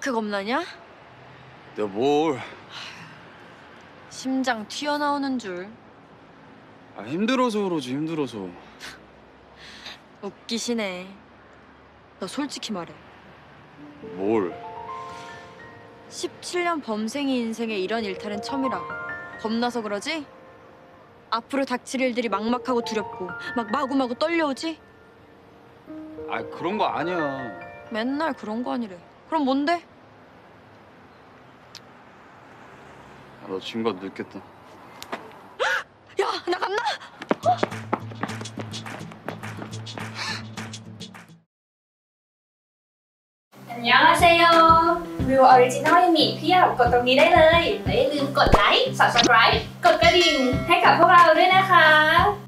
그렇게 겁나냐? 내가 뭘? 심장 튀어나오는 줄. 아, 힘들어서 그러지, 힘들어서. 웃기시네. 너 솔직히 말해. 뭘? 17년 범생이 인생에 이런 일탈은 처음이라. 겁나서 그러지? 앞으로 닥칠 일들이 막막하고 두렵고 막 마구마구 떨려오지? 아, 그런 거 아니야. 맨날 그런 거 아니래. 그럼 뭔데? 아, 너 지금 가도 늦겠다. 야, 나 간다! 안녕하세요 วิวออริจินอลยังมีอีกเพียบกดตรงนี้ได้เลยและอย่าลืมกดไลค์ Subscribe กดกระดิ่งให้กับพวกเราด้วยนะคะ